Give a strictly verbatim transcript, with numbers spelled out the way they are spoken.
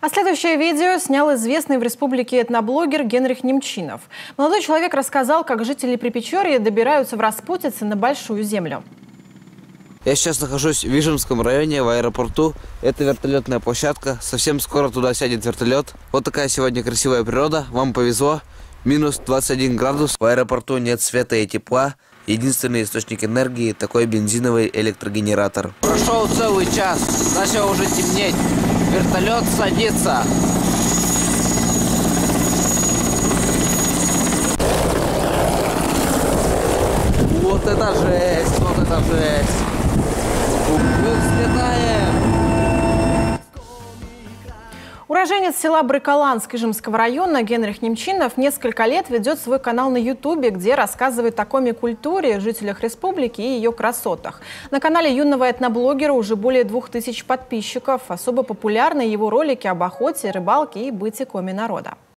А следующее видео снял известный в республике этноблогер Генрих Немчинов. Молодой человек рассказал, как жители Припечорья добираются в Распутице на Большую Землю. Я сейчас нахожусь в Вижемском районе, в аэропорту. Это вертолетная площадка. Совсем скоро туда сядет вертолет. Вот такая сегодня красивая природа. Вам повезло. Минус двадцать один градус. В аэропорту нет света и тепла. Единственный источник энергии – такой бензиновый электрогенератор. Прошел целый час. Начало уже темнеть. Вертолет садится. Вот это жесть, вот это жесть. Мы взлетаем. Уроженец села Брыкаланск Ижемского района Генрих Немчинов несколько лет ведет свой канал на ютубе, где рассказывает о коми-культуре, жителях республики и ее красотах. На канале юного этноблогера уже более двух тысяч подписчиков. Особо популярны его ролики об охоте, рыбалке и быте коми-народа.